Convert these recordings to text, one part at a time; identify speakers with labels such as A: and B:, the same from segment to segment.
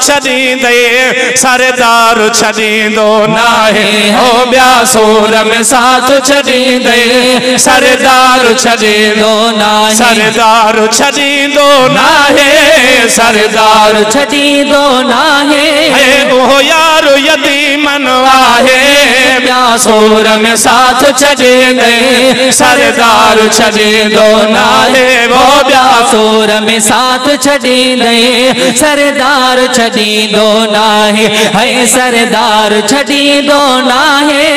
A: छॾींदे सरदार छॾींदो नाहे ओ ॿिया सूर में साथ छॾींदे सरदार छॾींदो नाहे सरदार छॾींदो नाहे सरदार छॾींदो नाहे ओ यार यतीमन आहे ॿिया सूर में साथ छॾींदे सरदार छॾींदो नाहे वो ॿिया सूर में साथ छॾींदे सरदार छॾींदो नाहे है सरदार छॾींदो नाहे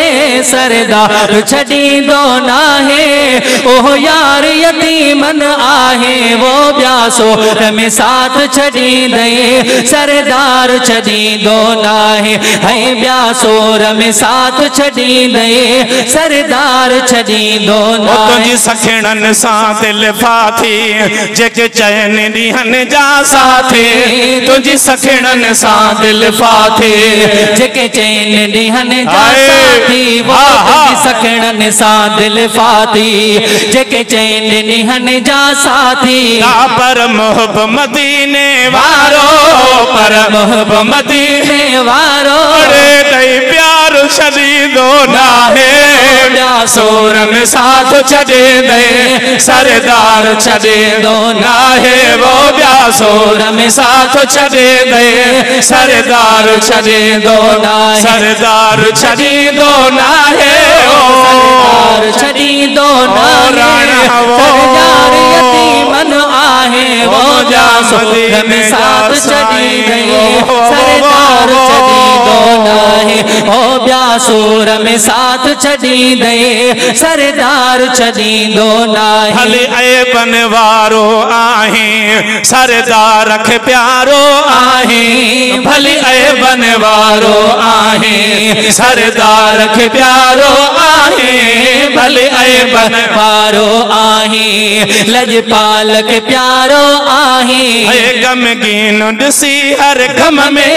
A: सरदार छॾींदो नाहे ओह यार यतीमन आहे वो ॿिया सूर में साथ छॾींदे सरदार छॾींदो नाहे है ॿिया सूर में साथ छॾींदे सरदार छॾींदो नाहे तुंहिंजी सखिणनि सां दिल फाथी जेके चइनि ॾींहंनि जा साथी तुंहिंजी सखिणनि सां दिल फाथी जेके चइनि ॾींहंनि जा साथी वो तुंहिंजी सखिणनि सां दिल फाथी जेके चइनि ॾींहंनि जा साथी पर मोहब मदीने वारो पर मोहब मदीने वारो ॾेई प्यार छॾींदो नाहे ॿिया सूर में साथ छॾींदे सरदार छॾींदो नाहे वो ॿिया सूर में साथ छॾींदे सरदार छॾींदो नाहे सरदार छॾींदो नाहे सरदार छॾींदो नाहे सरदार यतीमन आहे वो ॿिया सूर में साथ छॾींदे सरदार छॾींदो नाहे ओ ॿिया सूर में साथ छॾींदे सरदार छॾींदो नाहे भले ऐबन वारो आहे सरदार खे प्यारो आहे भले ऐबन वारो आहे सरदार खे प्यारो आहे भले ऐबन वारो आहे लजपाल खे प्यारो आहे गमगीन ॾिसी हर गम में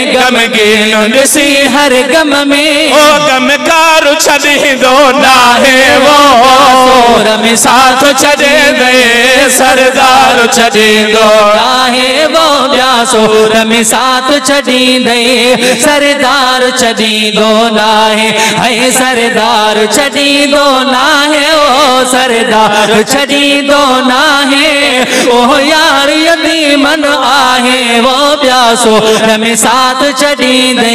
A: गमगीन ॾिसी हर गम में ओ गमकार छॾींदो नाहे वो सूर में साथ छॾींदे सरदार छॾींदो नाहे वो ॿिया सूर में साथ छॾींदे सरदार छॾींदो नाहे है सरदार छॾींदो नाहे ओ सरदार छॾींदो नाहे ओह यार यतीमन आहे वो ॿिया सूर में साथ छॾींदे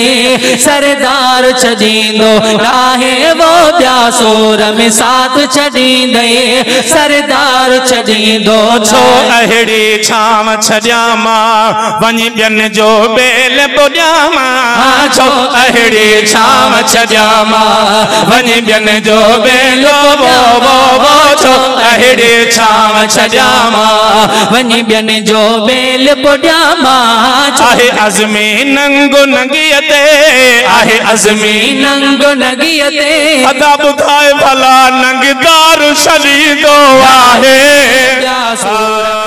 A: सरदार छॾींदो नाहे वो ॿिया सूर में साथ छॾींदे सरदार छॾींदो छो अहिड़ी छांव छॾियां मां वञी ॿियनि जो बेल ॿुॾियां मां छो अहिड़ी छांव छॾियां मां वञी ॿियनि जो बेल वो छो अहिड़ी छांव छॾियां मां वञी ॿियनि जो बेल ॿुॾियां मां आहे अज़मी नंगो नंगीअ ते आहे अज़मी नंगो नंगीअ ते अदा ॿुधाए भला नंगदार छॾींदो आहे